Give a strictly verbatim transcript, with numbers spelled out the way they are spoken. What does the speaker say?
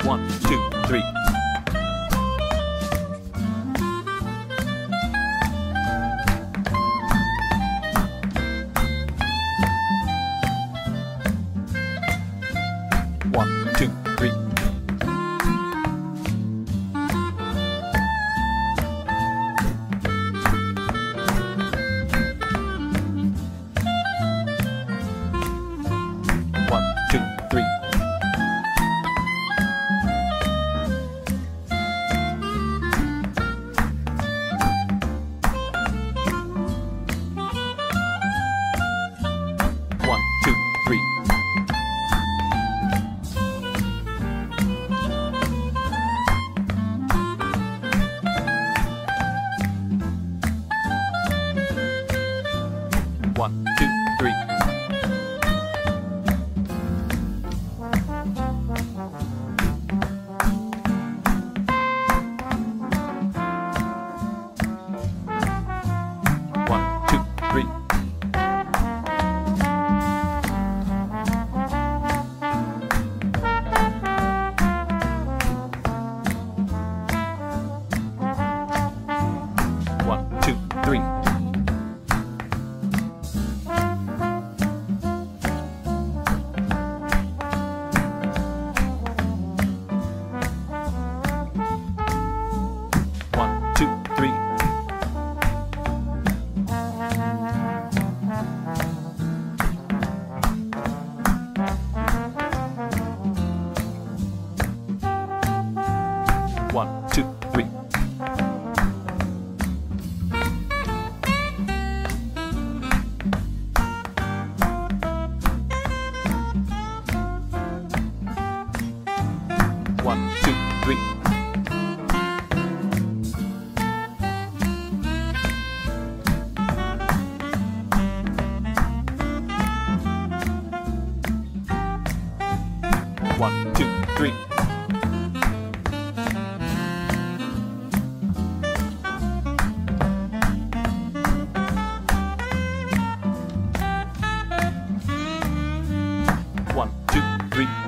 One, two, three. One, two, three. One, two, three. One, two, three. One, two, three. One, two, three. One, two, three. One, two, three. One, two, three. One, two, three. One, two, three. One, two, three.